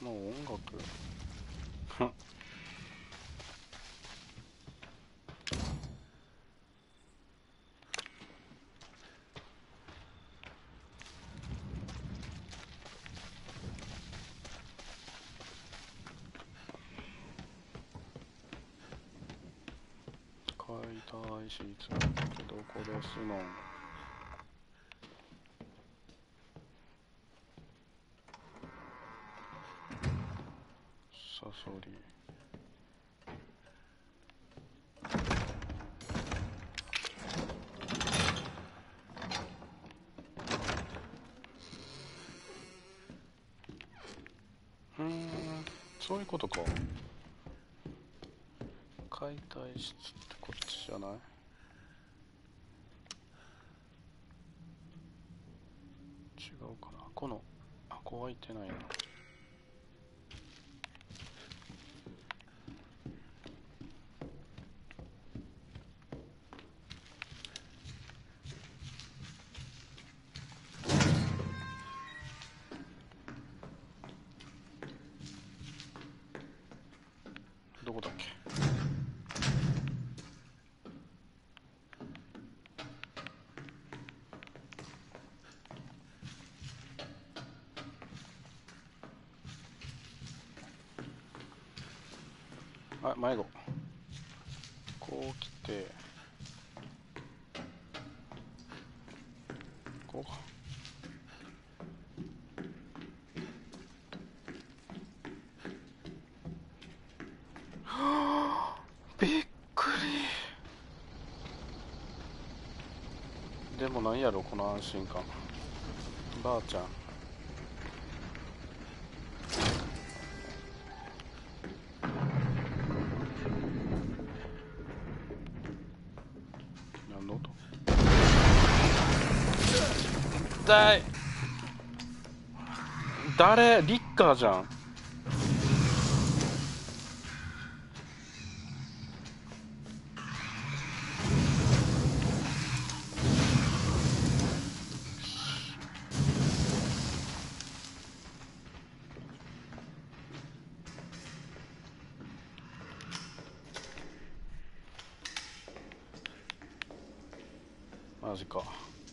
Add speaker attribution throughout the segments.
Speaker 1: の音楽解体室ってどこですのん。サソリそういうことか。解体室ってこっちじゃない？違うかな。このここ開いてないな。どこだっけ？あ、迷子。こう来てこうか。びっくり。でもなんやろこの安心感。ばあちゃん。何の音？痛い。誰？リッカーじゃん。マジか。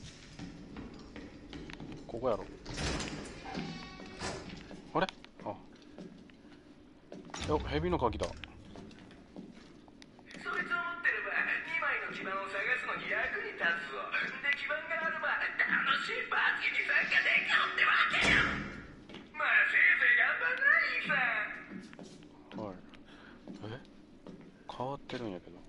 Speaker 1: ここやろ。あれ？あ、蛇の鍵だ。
Speaker 2: そいつを持ってれば2枚の基板を探すのに役に立つぞ。で、基板があれば楽しいパーティーに参加できるってわけよ。まあせいぜい頑張んないさ。
Speaker 1: はい。変わってるんやけど。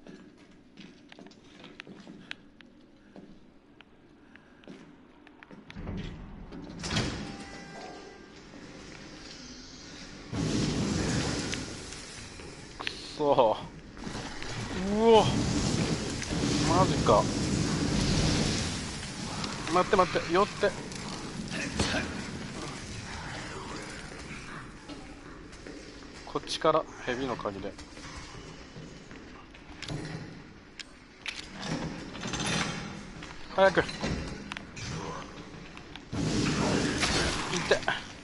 Speaker 1: くそ。うわ、マジか。待って待って、寄って。こっちから蛇の鍵で。早く。いって。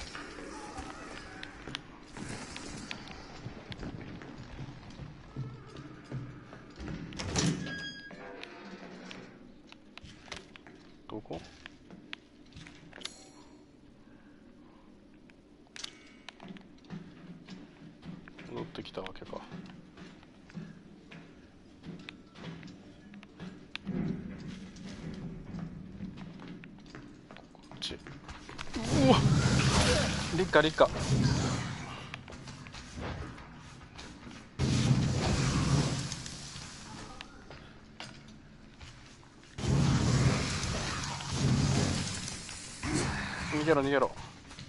Speaker 1: どこ？戻ってきたわけか。こっち。うわ、リッカリッカ。逃げろ逃げろ。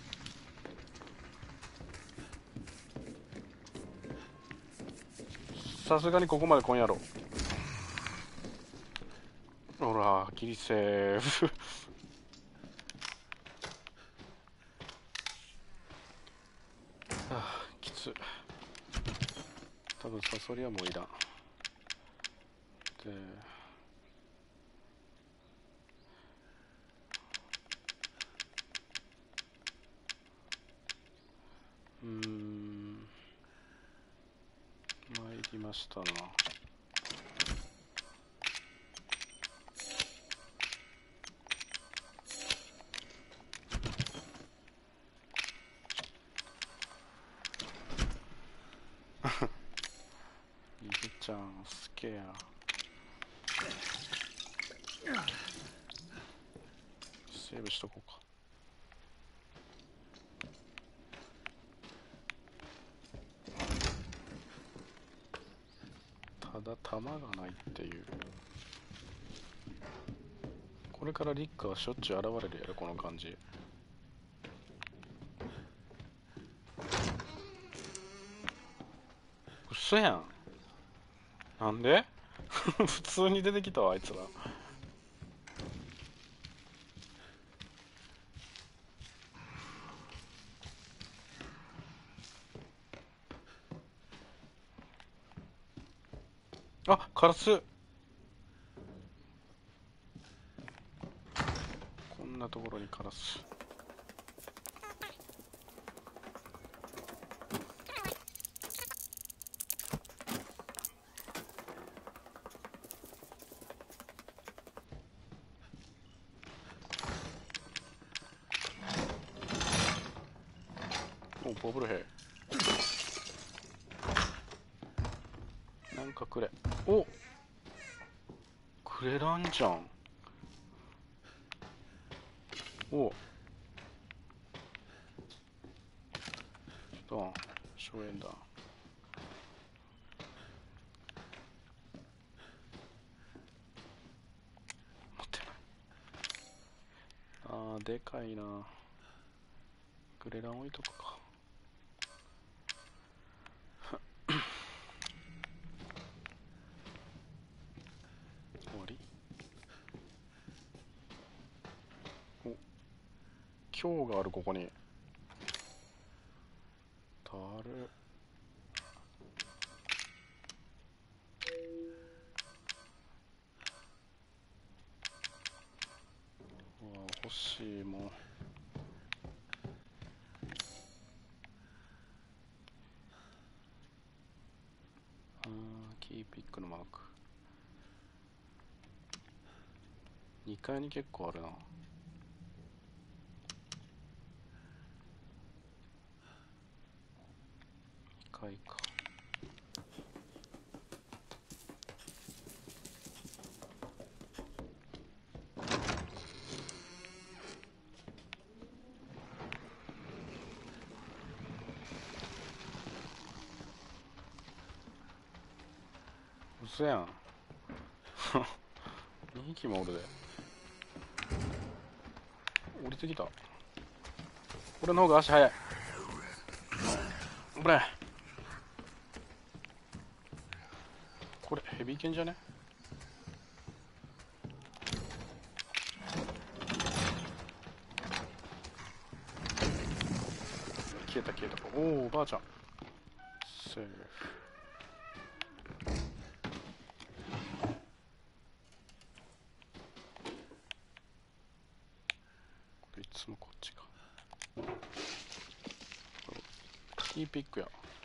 Speaker 1: さすがにここまで来んやろ。ほらギリセーフ。あ、きつ。多分サソリはもういらん。で、 やしたな。イブちゃんすげえや。セーブしとこうか。ただ弾がないっていう。これからリックはしょっちゅう現れるやろこの感じ。嘘やん。なんで普通に出てきたわあいつら。あ、カラス。こんなところにカラス。お、ボブルヘイ。なんかくれ。お、くれらんじゃん。お、ドン、省エンだ。持ってない。あー、でかいな。グレラン置いとくか。終わり。お、今日があるここに。たる。うわ、欲しいもん。キーピックのマーク。2階に結構あるな。2階か。嘘やん。2匹もおるで。降りてきた。俺の方が足速い。これこれヘビー犬じゃね。消えた消えた。おお、おばあちゃんセーフ。これいつもこっちか。キーピックや。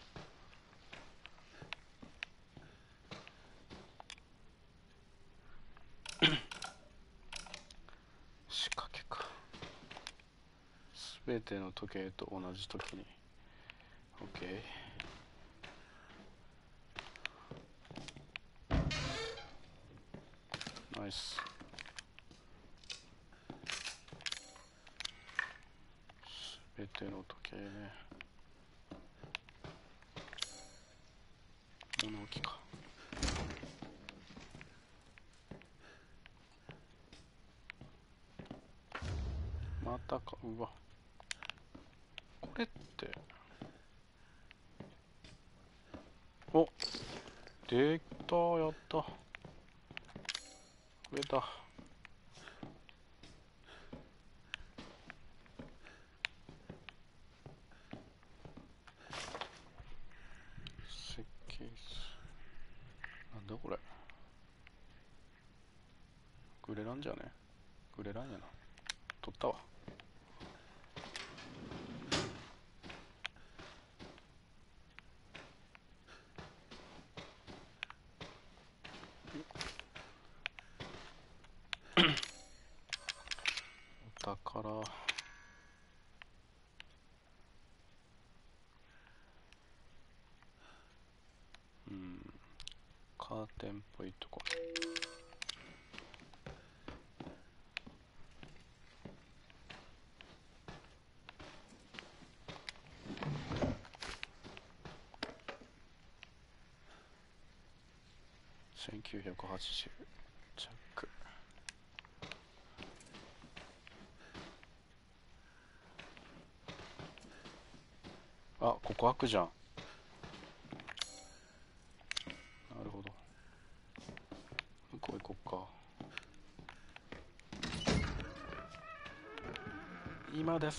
Speaker 1: 仕掛けか。すべての時計と同じ時に。 OK。 ナイス。すべての時計ね。物置か。またか。うわ、これってお、できた。やった。増えた。設計図。なんだこれ。グレランじゃね。グレランやな。取ったわ。 カーテンっぽいとこ。1980ジャック。あ、ここ開くじゃん。なるほど。向こう行こっか。今です。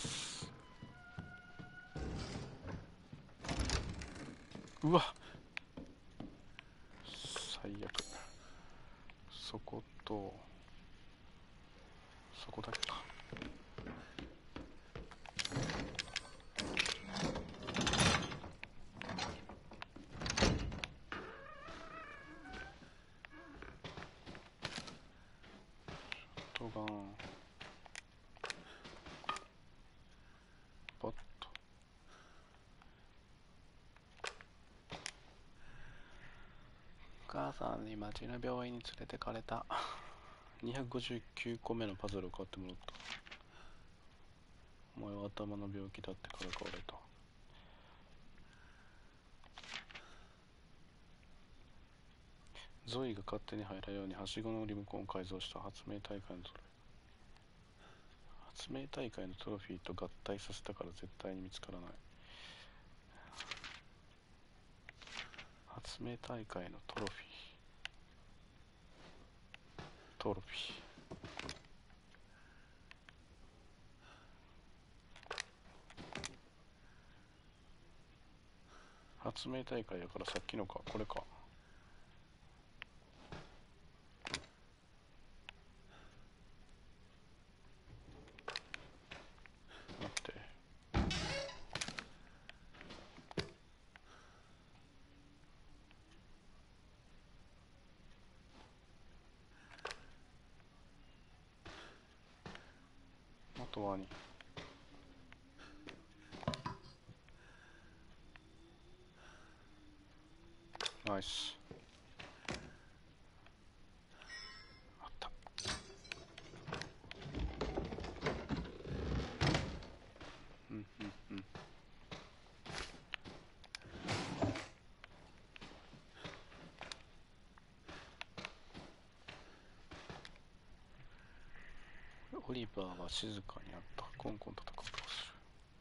Speaker 1: うわ、最悪。そことそこだけか。ショットガンバット。お母さんに町の病院に連れてかれた。259個目のパズルを買ってもらった。お前は頭の病気だってからかわれた。ゾイが勝手に入らんようにはしごのリモコンを改造した発明大会のトロフィー。発明大会のトロフィーと合体させたから絶対に見つからない。発明大会のトロフィー。トロフィー。発明大会やからさっきのか、これか。待って。あとはに。ナイス。あった。うんうんうん。オリバーは静かになった。コンコン叩く音がする。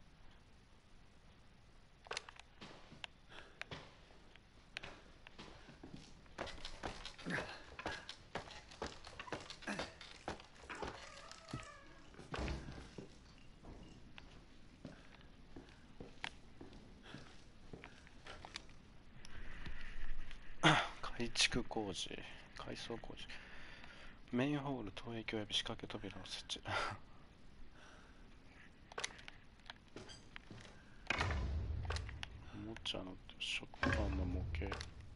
Speaker 1: 改築工事、改装工事。メインホール投影鏡や仕掛け扉を設置。おもちゃのショットガンの模型。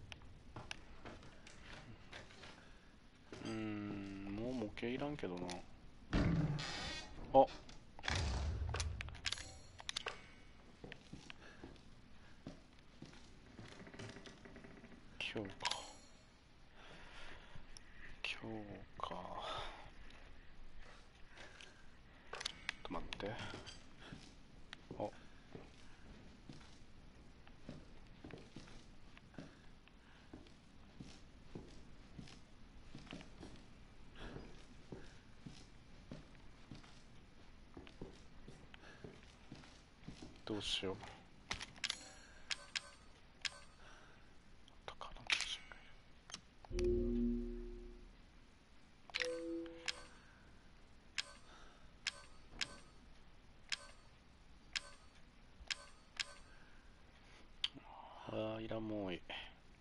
Speaker 1: もう模型いらんけどな。あ、今日か。今日か。ちょっと待って。あ、どうしよう。宝の写真がいる。あー、いらんもん多い。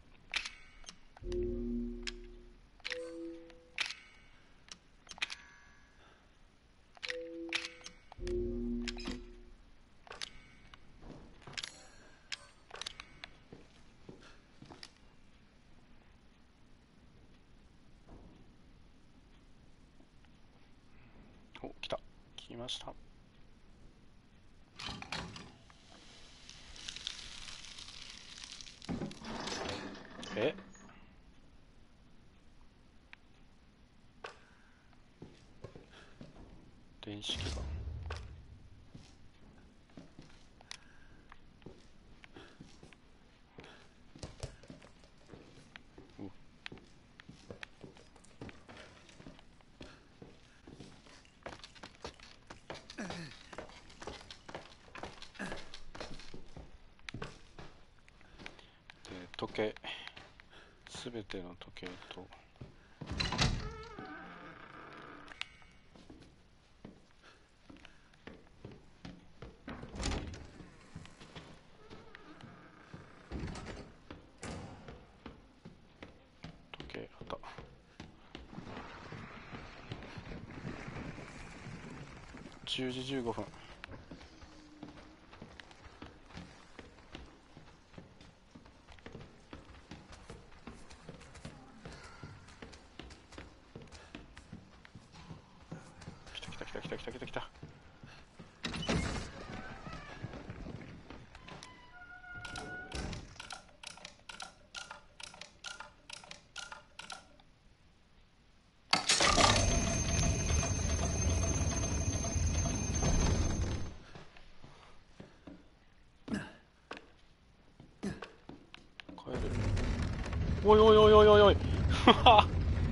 Speaker 1: お、来た。来ました。え、 式が。時計、すべての時計と時計あった。10時15分。来た来た来た来た来た。帰る。おいおいおいおいおいおい。や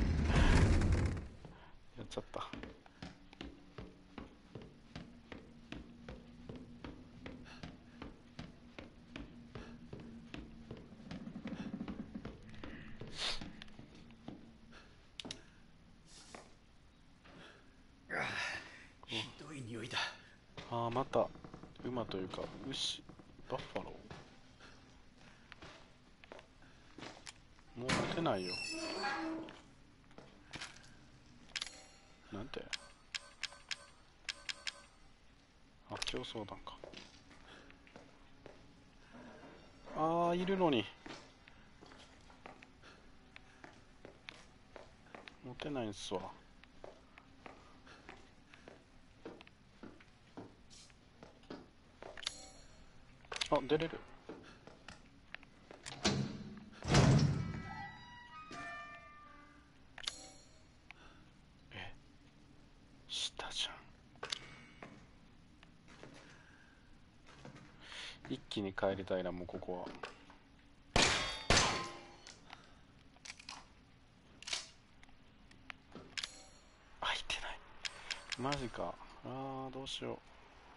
Speaker 1: っちゃった。
Speaker 3: ひどい匂いだ。
Speaker 1: ああ、また馬というか牛、バッファロー。もう待てないよ。なんて。あ、競争団か。ああ、いるのに。持てないんすわ。あ、出れる。え、下じゃん。一気に帰りたいな、もうここは。開いてない。マジか。ああ、どうしよう。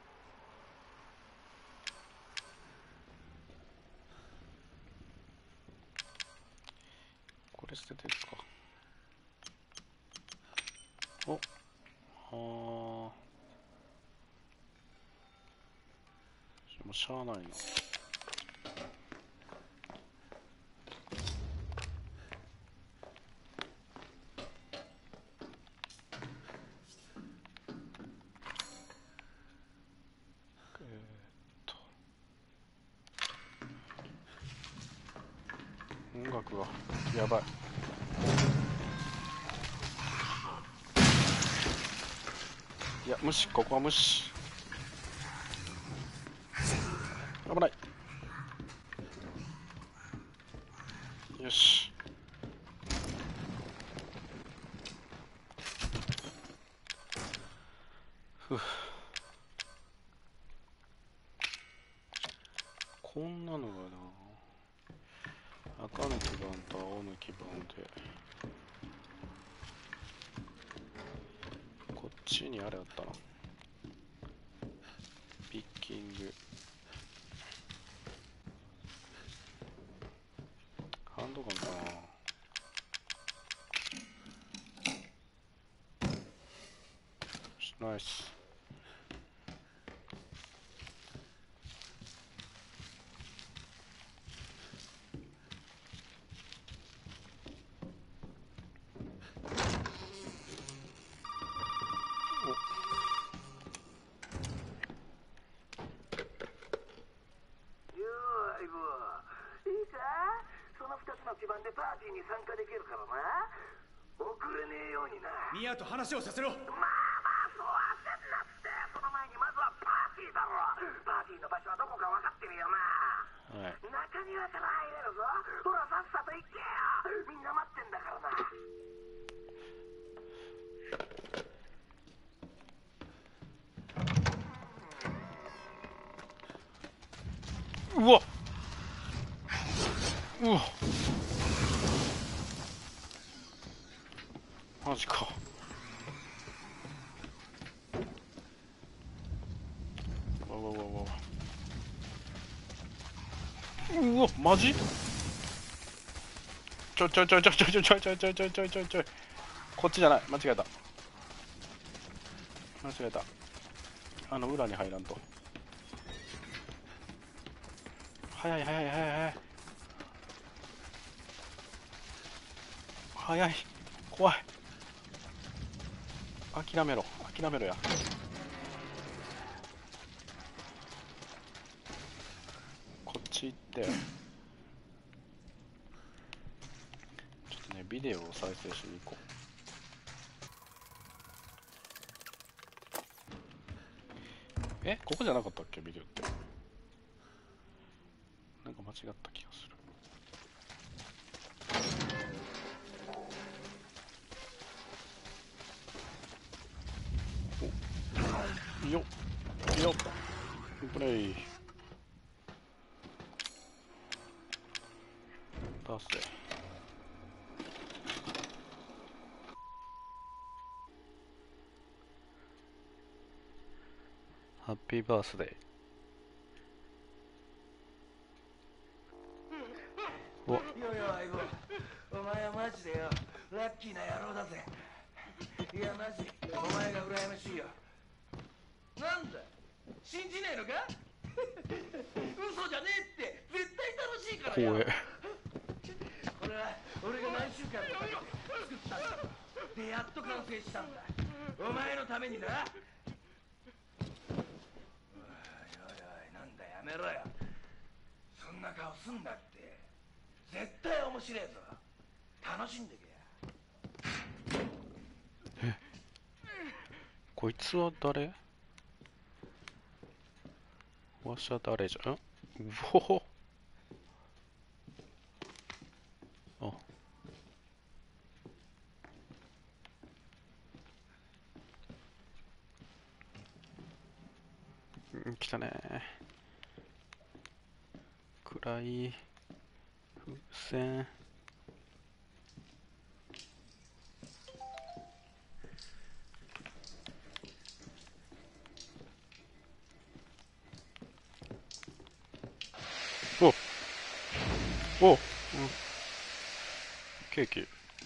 Speaker 1: これ捨てていくか。お、ああ。もうしゃあないな。音楽がやばい。いや、無視、ここは無視。危ない。よし。ふう。こんなのがな、赤の基板と青の基板で、こっちにあれあったな。ピッキング。ハンドガンかな。ナイス。
Speaker 2: 基盤でパーティーに参加できるからな。遅れねえようにな。
Speaker 3: ミヤと話をさせろ。
Speaker 2: まあそう焦んなって。その前にまずはパーティーだろ。パーティーの場所はどこか分かってるよな。
Speaker 1: はい。
Speaker 2: 中庭から入れるぞ。ほらさっさと行けよ。みんな待ってんだからな。
Speaker 1: うわうわマジか。うわうわうわうわマジちょいちょいちょいちょいちょいちょいちょいちょいちょいちょいちょいちょいちょい、こっちじゃない、間違えた間違えた、あの裏に入らんと。早い早い早い早い早い、怖い、諦めろ諦めろや。こっち行ってちょっとねビデオを再生しに行こう。ここじゃなかったっけビデオって。なんか間違った気がする。およっよっプレイ出せ。ハッピーバースデー。お
Speaker 2: よよ相棒、お前はマジでよラッキーな野郎だぜ。いやマジお前が羨ましいよ。なんだ信じねえのか嘘じゃねえって絶対楽しいからよ。
Speaker 1: 怖え。
Speaker 2: これは俺が何週間もかけて作ったんだ。でやっと完成したんだお前のためにな。おいおいおいなんだやめろよ。そんな顔すんなって。絶対面白えぞ。楽しんでけや。
Speaker 1: こいつは誰？わしは誰じゃん？うおほ。あ、来たね。暗い風船。おお、うん、ケーキ。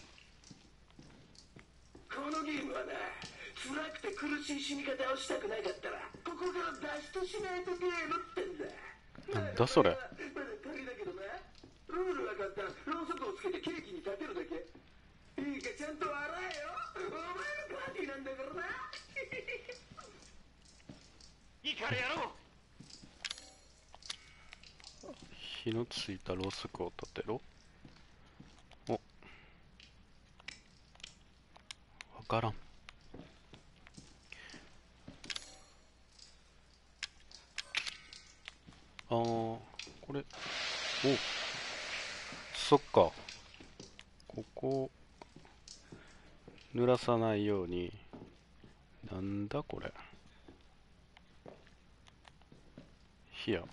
Speaker 2: このゲームはな、辛くて苦しい死に方をしたくないかったらここから脱出しないとゲームってんだ。
Speaker 1: なんだそれ。
Speaker 2: まだ仮だけどな。ルールは簡単。ろうそくをつけてケーキに立てるだけ。いいかちゃんと笑えよ。お前のパーティーなんだからな。いいからやろう。
Speaker 1: 火のついたろうそくを立てろ。お、わからん。これ、お、そっか。ここ、濡らさないように。なんだこれ。火や。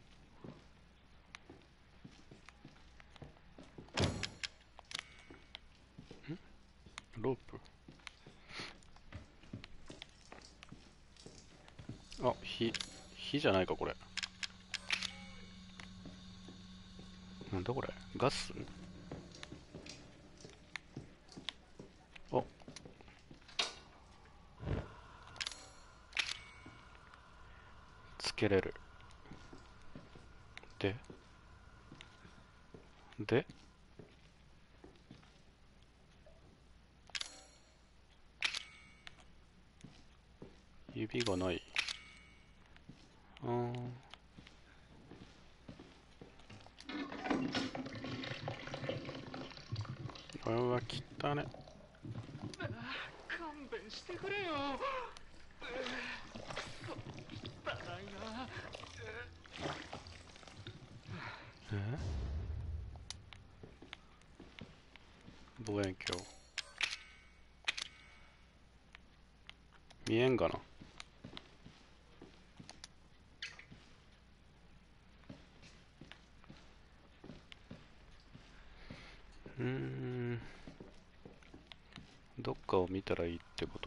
Speaker 1: ロープ。あ、火じゃないか、これ。なんだこれ。ガス？あ、つけれる。で指がない。うわ、切ったね。
Speaker 3: 勘弁してくれよ。だないな。
Speaker 1: 望遠鏡。見えんがな。 うーん、どっかを見たらいいってこと？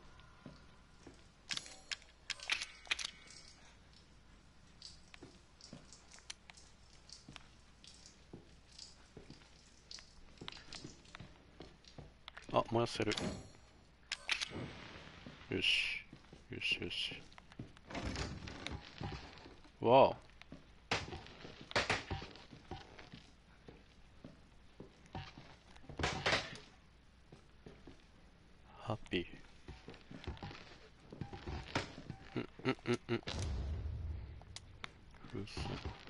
Speaker 1: あ、燃やせる。よし。よしよし。わあ。ハッピー。うっす。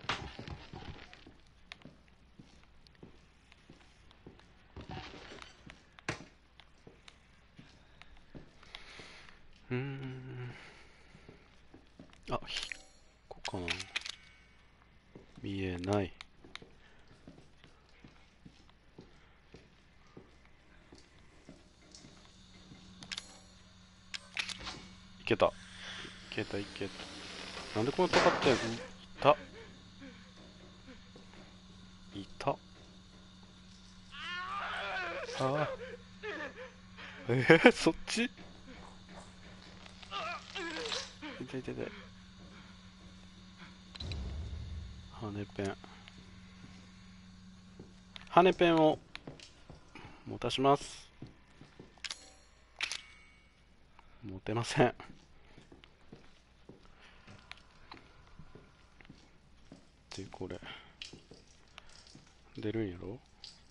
Speaker 1: うーん。あ、ここかな。見えない。いけた。いけたいけた。なんでこんな高ってんの？た。いた。ああ。そっち？いていていて。羽ペン。羽ペンを持たします。持てません。で、これ。出るんやろ？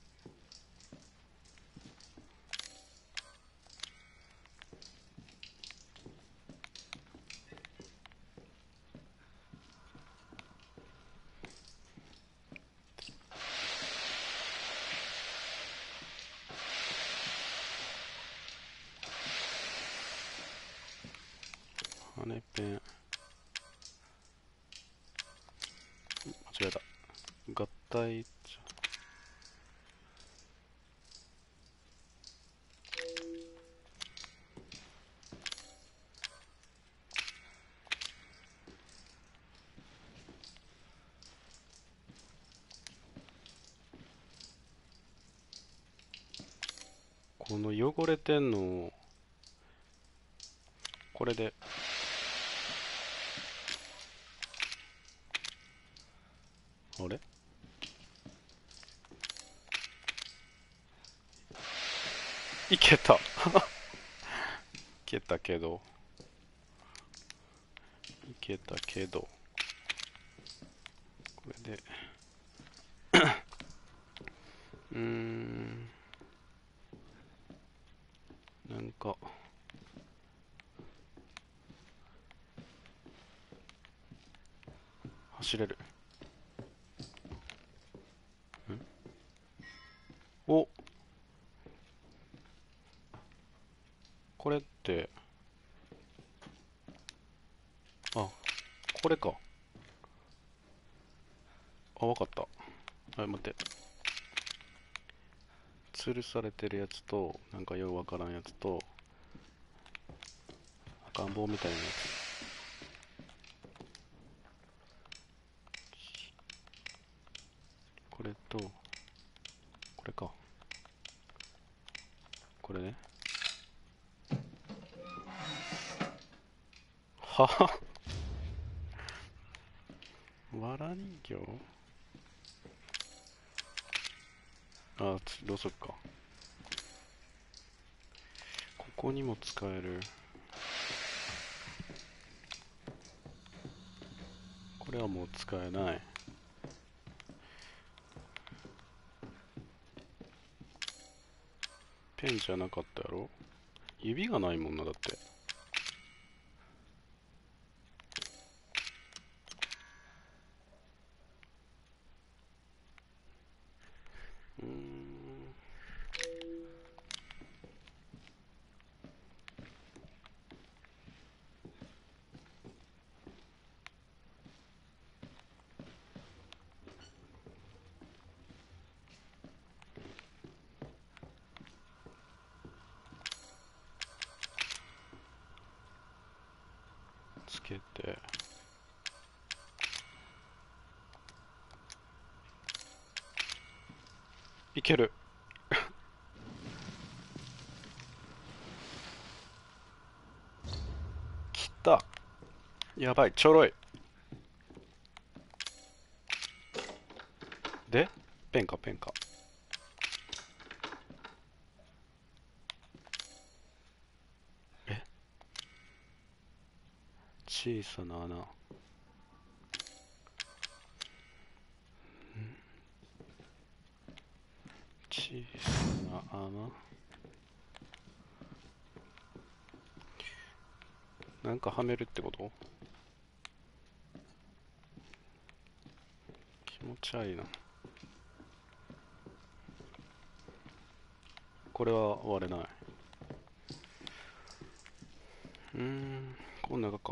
Speaker 1: 羽ペン。間違えた。合体。この汚れてんのを、これで、あれ？いけた。いけたけど、いけたけど、これで、なんか、走れる。お、これって、あ、これか。あ、わかった。はい、待って。吊るされてるやつと、なんかよくわからんやつと、赤ん坊みたいなやつ。これと、これか。これね。はは。わら人形？あ、ろうそくか。ここにも使える。これはもう使えない。ペンじゃなかったやろ？指がないもんな、だって。うーん。つけて。いける。 やばい、ちょろい。でペンか。え、小さな穴。小さな穴。なんかはめるってこと？気持ち悪いな。これは割れない。こん中か。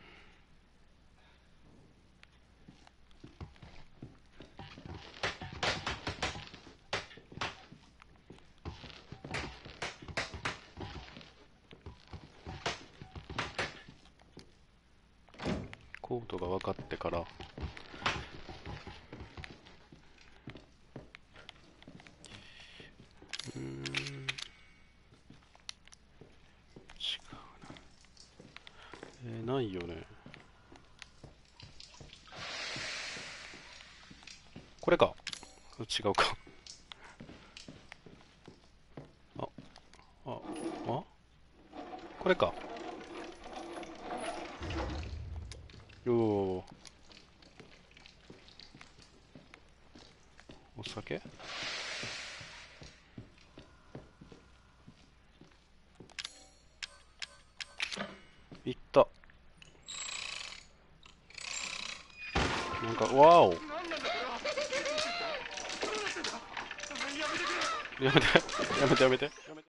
Speaker 1: コードが分かってから。違うな。ないよね。これか。違うか。あ、これか。おお。お酒？いった。なんか、わお。
Speaker 3: 何なんだこれは。どうなってんだ。やめてくれ。
Speaker 1: やめて。